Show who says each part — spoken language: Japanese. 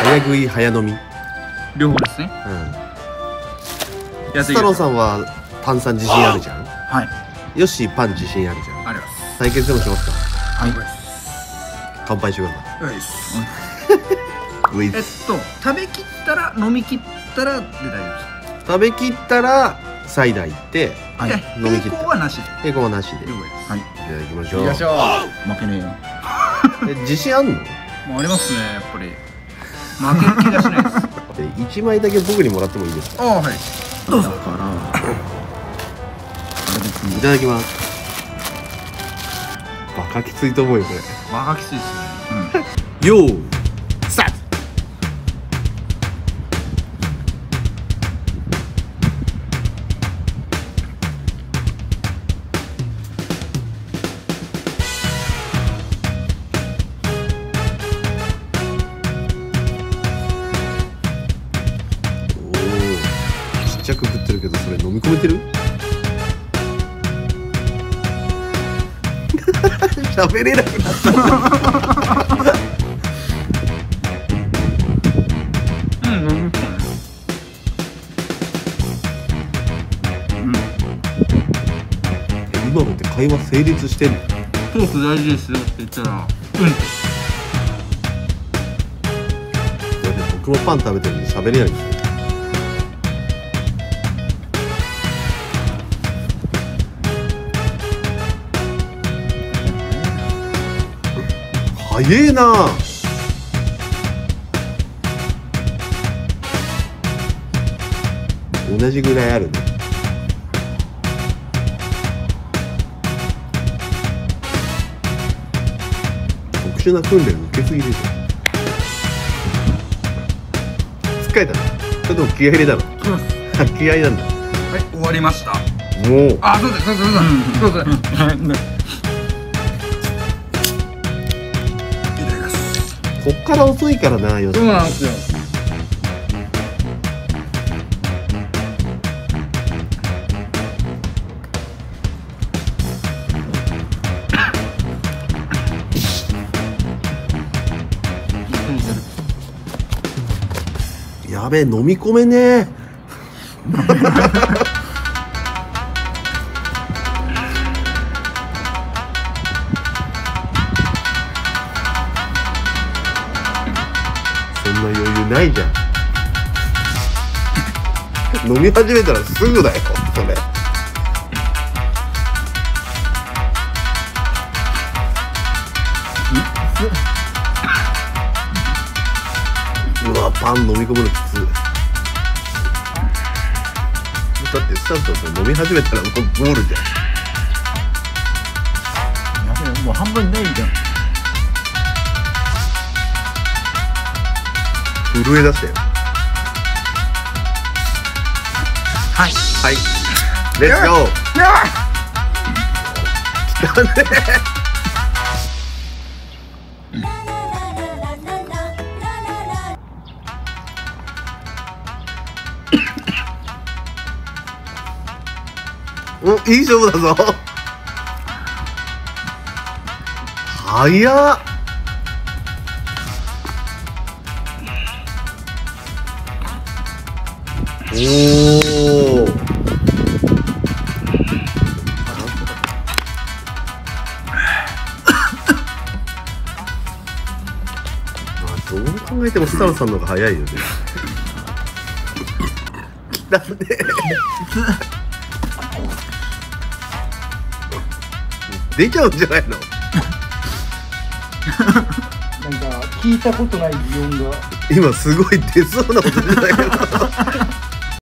Speaker 1: 早食い早飲み。
Speaker 2: 両方ですね。
Speaker 1: スタローさんは炭酸自信あるじゃん。
Speaker 2: はい。
Speaker 1: ヨッシーパン自信あるじゃん。
Speaker 2: あります。
Speaker 1: 対決でもしますか。
Speaker 2: はい。
Speaker 1: 乾杯してください。
Speaker 2: 食べきったら飲みきったらで大丈夫です。
Speaker 1: 食べきったらサイダー行って、
Speaker 2: 飲みきったら。抵抗はなしで。
Speaker 1: 抵抗はなしで。
Speaker 2: はい。
Speaker 1: いただきましょう。
Speaker 2: 負けねえよ。
Speaker 1: 自信あんの？
Speaker 2: もうありますね、やっぱり。負ける気がしないです。
Speaker 1: 1枚だけ僕にもらってもいいですか？
Speaker 2: はい。どうぞ。
Speaker 1: いただきます。バカきついと思うよこれ。
Speaker 2: バカきついですね。
Speaker 1: よースタート。おお、ちっちゃく食ってるけどそれ飲み込めてる？喋れなくなった。今のって会話成立してんの？
Speaker 2: トーク大事ですよって言ったら、
Speaker 1: 僕もパン食べてるのに喋れないんですよ。早えな。同じぐらいあるね。特殊な訓練受けすぎでしょ。疲れたの？それとも気合い入れたの？気合いなんだ。
Speaker 2: はい、終わりました。
Speaker 1: もう。
Speaker 2: あ、そうです。
Speaker 1: こっから遅いからな、よ。
Speaker 2: そうなんですよ。
Speaker 1: やべえ、飲み込めねえ。そんな余裕ないじゃん。飲み始めたらすぐだよ、それ。うわ、パン飲み込むのきつい。だってスタント飲み始めたらもうゴールじゃん。
Speaker 2: やべえ、もう半分ないじゃん。
Speaker 1: 震え出したよ。
Speaker 2: はい
Speaker 1: はい、レッツゴー。汚ねえ。お、いい勝負だぞ。早っ。おお。どう考えてもスタロさんの方が早いよね。汚ねえ。出ちゃうんじゃないの？
Speaker 2: なんか聞いたことない擬音が
Speaker 1: 今すごい出そうなことじゃないけど。